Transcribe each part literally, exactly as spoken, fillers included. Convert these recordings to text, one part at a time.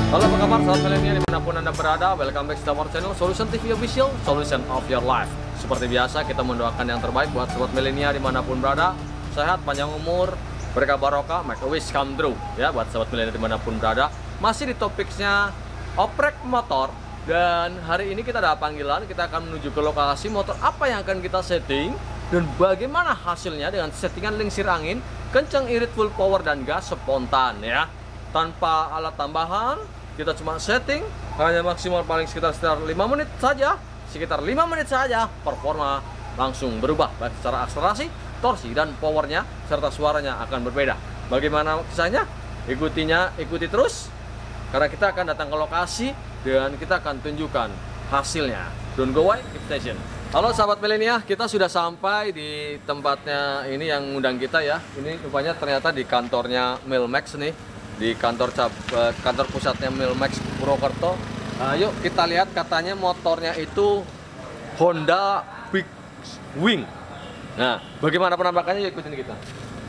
Halo, apa kabar sahabat milenial dimanapun Anda berada. Welcome back to our channel Solution T V Official, Solution of Your Life. Seperti biasa, kita mendoakan yang terbaik buat sahabat milenial dimanapun berada. Sehat, panjang umur, berkah barokah, make a wish come true ya buat sahabat milenial dimanapun berada. Masih di topiknya oprek motor. Dan hari ini kita ada panggilan, kita akan menuju ke lokasi motor apa yang akan kita setting dan bagaimana hasilnya dengan settingan lingsir angin, kencang irit full power dan gas spontan ya. Tanpa alat tambahan, kita cuma setting hanya maksimal paling sekitar sekitar lima menit saja, sekitar lima menit saja performa langsung berubah baik secara akselerasi, torsi dan powernya serta suaranya akan berbeda. Bagaimana kisahnya? Ikutinya, ikuti terus karena kita akan datang ke lokasi dan kita akan tunjukkan hasilnya. Don't go away, keep station. Halo sahabat milenial, kita sudah sampai di tempatnya ini yang ngundang kita ya. Ini rupanya ternyata di kantornya Milmax nih, di kantor cap, kantor pusatnya Milmax Purwokerto. Nah, yuk kita lihat, katanya motornya itu Honda Big Wing. Nah, bagaimana penampakannya? Yuk ikutin kita.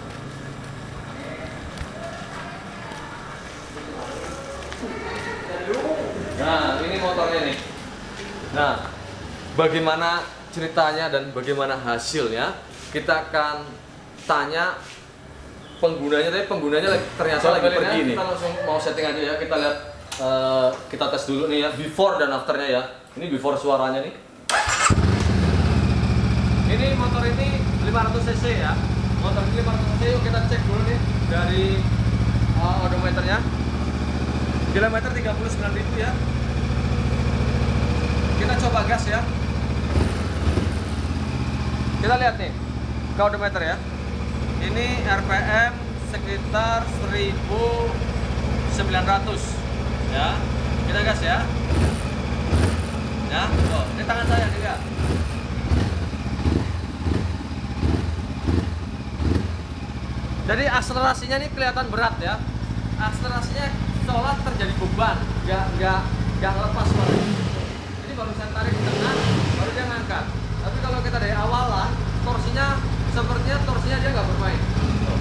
Nah, ini motornya nih. Nah, bagaimana ceritanya dan bagaimana hasilnya? Kita akan tanya penggunanya, tapi penggunanya ternyata so, lagi pergi nih. Kita langsung mau setting aja ya. Kita lihat, uh, kita tes dulu nih ya, before dan afternya ya. Ini before suaranya nih. Ini motor ini lima ratus cc ya. Motor ini lima ratus cc. Yuk kita cek dulu nih dari uh, odometernya. Kilometer tiga puluh sembilan ribu ya. Kita coba gas ya. Kita lihat nih ke odometer ya. Ini R P M sekitar seribu sembilan ratus ya. Kita gas ya. Ya, tuh, ini tangan saya juga. Jadi akselerasinya ini kelihatan berat ya. Akselerasinya seolah terjadi beban, nggak nggak nggak lepas banget. Ini baru saya tarik di tengah, baru dia ngangkat. Tapi kalau kita dari awalan, torsinya sepertinya torsinya dia nggak bermain. Tuh.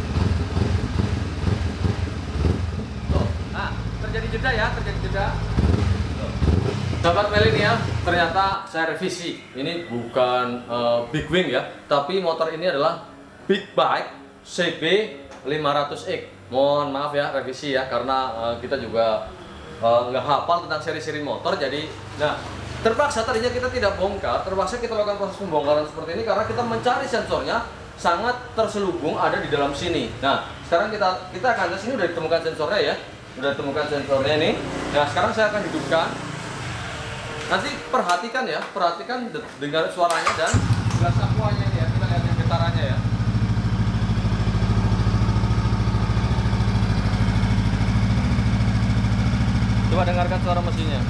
Tuh. Nah, terjadi jeda ya, terjadi jeda. Tuh. Sahabat milenial, ternyata saya revisi. Ini bukan uh, Big Wing ya, tapi motor ini adalah Big Bike C B lima ratus X. Mohon maaf ya, revisi ya, karena uh, kita juga uh, nggak hafal tentang seri-seri motor. Jadi, nah, terpaksa tadinya kita tidak bongkar, terpaksa kita lakukan proses pembongkaran seperti ini karena kita mencari sensornya sangat terselubung ada di dalam sini. Nah, sekarang kita kita akan tes. Ini udah ditemukan sensornya ya, udah ditemukan sensornya nih. Nah, sekarang saya akan hidupkan. Nanti perhatikan ya, perhatikan dengar suaranya dan gas aquanya ya. Kita lihat getarannya ya. Coba dengarkan suara mesinnya.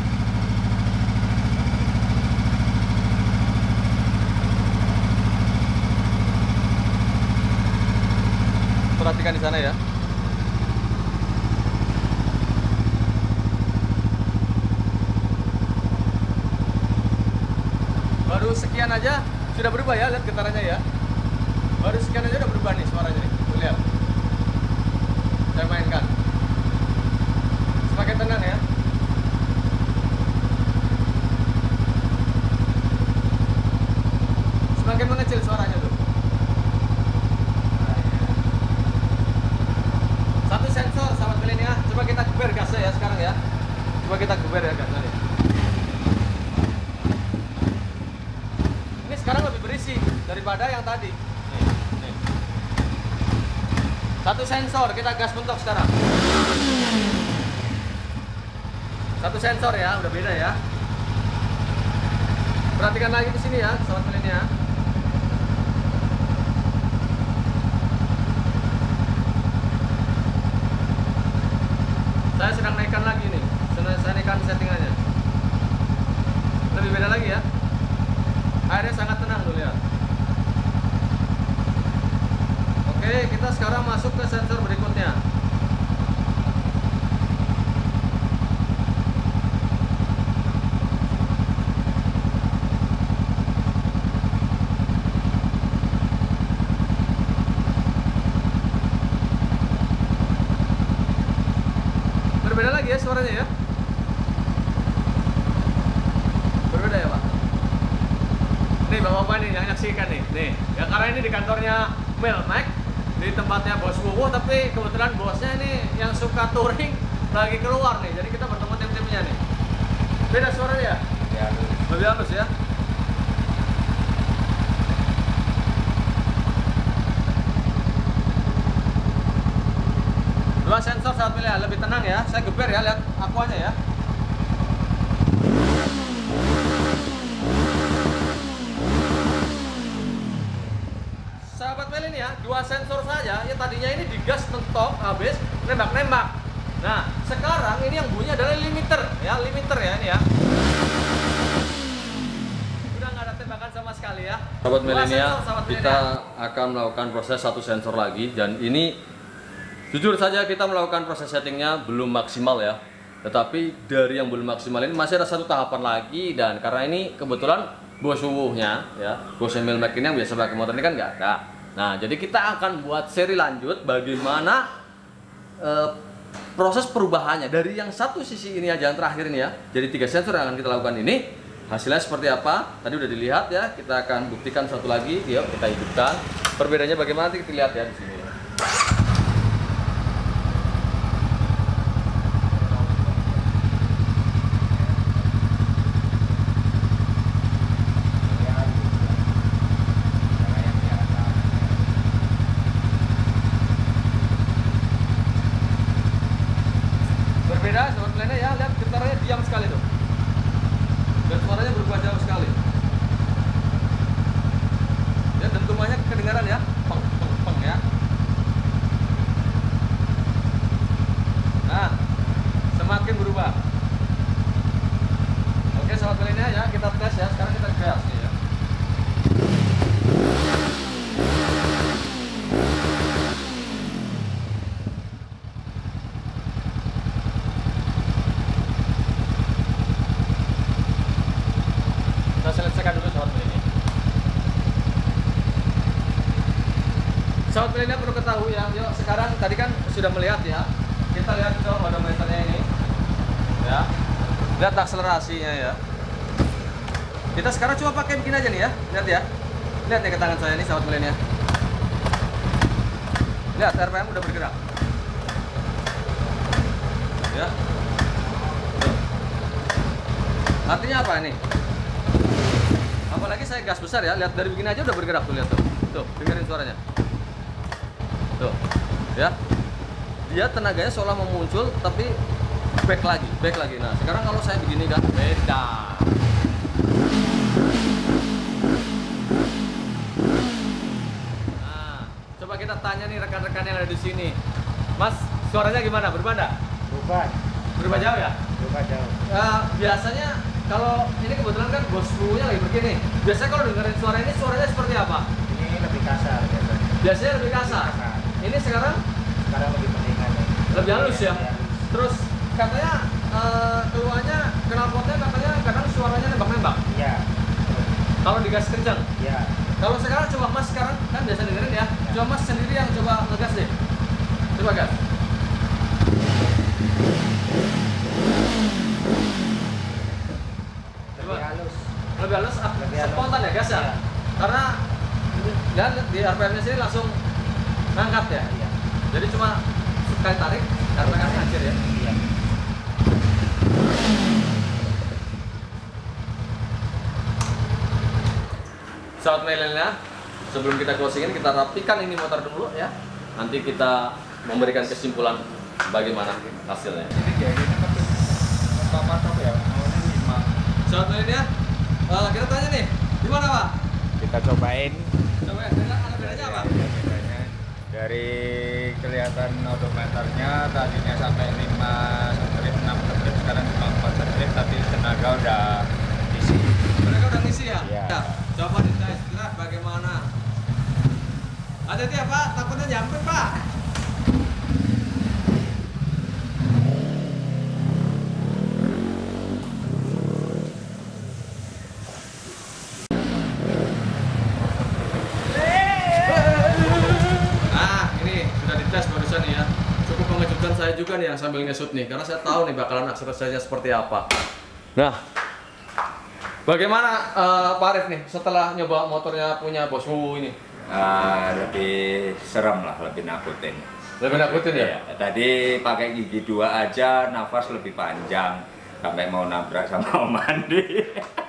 Perhatikan di sana ya. Baru sekian aja sudah berubah ya, lihat getarannya ya. Baru sekian aja udah berubah nih suaranya nih. Tuh, lihat. Saya mainkan. Semakin tenang ya. Semakin mengecil suaranya tuh. Satu sensor sahabat milenial. Coba kita geber gasnya ya sekarang ya. Coba kita geber ya gasnya nih. Ini sekarang lebih berisi daripada yang tadi. Nih, nih. Satu sensor, kita gas mentok sekarang. Satu sensor ya, udah beda ya. Perhatikan lagi ke sini ya, sahabat milenial. Saya sedang naikkan lagi nih, sedang saya naikkan settingannya. Lebih beda lagi ya. Airnya sangat tenang dulu ya. Oke, kita sekarang masuk ke sensor berikutnya. Berbeda lagi ya suaranya ya. Berbeda ya Pak. Nih bapak-bapak nih yang nyaksikan nih. Nih, ya karena ini di kantornya Melmac, di tempatnya Bos Wuwu, tapi kebetulan bosnya ini yang suka touring lagi keluar nih. Jadi kita bertemu tim-timnya nih. Beda suaranya ya? Ya, Lebih halus ya. Dua sensor saat pilih, lebih tenang ya. Saya geber ya, lihat akuanya ya. Sahabat Mel ini ya, dua sensor saja. Ya tadinya ini digas mentok habis nembak-nembak. Nah, sekarang ini yang bunyi adalah limiter ya, limiter ya ini ya. Udah nggak ada tembakan sama sekali ya. Sahabat milenial, kita akan melakukan proses satu sensor lagi dan ini jujur saja kita melakukan proses settingnya belum maksimal ya. Tetapi dari yang belum maksimal ini masih ada satu tahapan lagi dan karena ini kebetulan bos wuwuhnya ya, bos Melmac ini yang biasa pakai motor ini kan nggak ada. Nah, jadi kita akan buat seri lanjut bagaimana eh, proses perubahannya dari yang satu sisi ini aja yang terakhir ini ya. Jadi tiga sensor yang akan kita lakukan ini hasilnya seperti apa? Tadi udah dilihat ya. Kita akan buktikan satu lagi. Yuk kita hidupkan. Perbedaannya bagaimana nanti kita lihat ya di sini. Berbeda sobat milenial ya, lihat getarannya diam sekali tuh. Dan suaranya berubah jauh sekali. Ya, dentumannya kedengaran ya, peng peng peng ya. Nah, semakin berubah. Oke sobat milenial ya, kita tes ya. Sekarang kita gas nih ya. Kita selesaikan dulu sobat milenial. Sobat milenial perlu ketahui ya. Yuk sekarang tadi kan sudah melihat ya. Kita lihat ke odometernya ini. Ya. Lihat akselerasinya ya. Kita sekarang cuma pakai begini aja nih ya. Lihat ya. Lihat nih ke tangan saya nih sobat milenial. Lihat R P M udah bergerak. Ya. Tuh. Artinya apa ini? Apalagi saya gas besar ya, lihat dari begini aja udah bergerak tuh, lihat tuh. Tuh, dengerin suaranya. Tuh. Ya. Dia tenaganya seolah mau muncul tapi back lagi, back lagi. Nah, sekarang kalau saya begini kan beda. Nah, coba kita tanya nih rekan-rekan yang ada di sini. Mas, suaranya gimana? Berubah enggak? berubah. Berubah jauh ya? Berubah jauh. Uh, biasanya kalau ini kebetulan kan bos wuwunya lagi begini. Biasanya kalau dengerin suara ini suaranya seperti apa? Ini lebih kasar biasanya. Biasanya lebih kasar. Lebih kasar. Ini sekarang Sekarang lebih mendingan. lebih halus ya. Lebih halus. Terus katanya uh, keluarnya knalpotnya katanya kadang suaranya nembak-nembak. Iya. Kalau digas kencang. Iya. Kalau sekarang coba Mas sekarang kan biasa dengerin ya. Coba Mas sendiri yang coba ngegas deh. Coba gas. Lebih halus. Lebih halus, ah, Lebih halus. spontan ya gas ya. Iya. Karena dan di R P M-nya sini langsung ngangkat ya. Iya. Jadi cuma sekali tarik, R P M ngancir ya. Iya. Sahabat milenial, sebelum kita closingin kita rapikan ini motor dulu ya. Nanti kita memberikan kesimpulan bagaimana hasilnya. Ini kayak gini tapi apa apa ya? Awalnya lima. Sahabat milenial, uh, kita tanya nih, gimana Pak? Kita cobain. Coba ya, beda- ada bedanya apa? Bedanya dari kelihatan odometernya tadinya sampai lima strip, enam strip, sekarang cuma empat strip, tapi tenaga udah isi. Mereka udah ngisi ya? Iya. Ya, coba dites drive bagaimana? Hati-hati ya Pak, takutnya nyampe Pak. Nah, ini sudah dites barusan ya. Cukup mengejutkan saya saya juga nih yang sambil nge-shoot nih, karena saya tahu nih bakalan akselerasinya seperti apa. Nah, bagaimana uh, Pak Arif nih setelah nyoba motornya punya Bos Wuwu ini? Uh, lebih serem lah, lebih nakutin. Lebih nakutin ya? Ya, tadi pakai gigi dua aja, nafas lebih panjang, sampai mau nabrak sama Om Andi.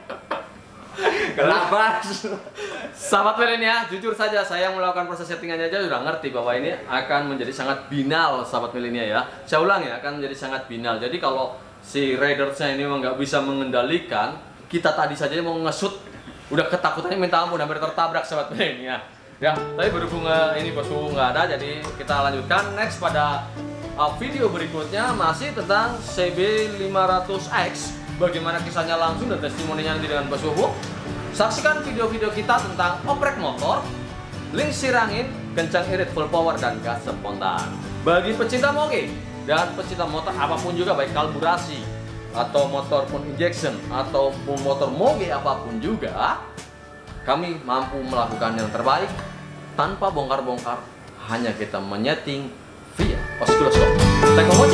Kelapas. Sahabat milenial, jujur saja saya yang melakukan proses settingannya aja sudah ngerti bahwa ini akan menjadi sangat binal, sahabat milenial ya. Saya ulang ya, akan menjadi sangat binal. Jadi kalau si ridersnya ini memang nggak bisa mengendalikan, kita tadi saja mau nge-shoot, udah ketakutannya minta ampun, hampir tertabrak sahabat milenial. Ya, tapi berhubung ini Bos Wuwu nggak ada, jadi kita lanjutkan next pada uh, video berikutnya masih tentang C B lima ratus X. Bagaimana kisahnya langsung dan testimoninya nanti dengan Bos Wuwu. Saksikan video-video kita tentang oprek motor, link sirangin, kencang irit full power dan gas spontan. Bagi pecinta moge dan pecinta motor apapun juga, baik karburasi atau motor pun injection ataupun motor moge apapun juga, kami mampu melakukan yang terbaik tanpa bongkar-bongkar, hanya kita menyeting via oscilloscope. Thank you.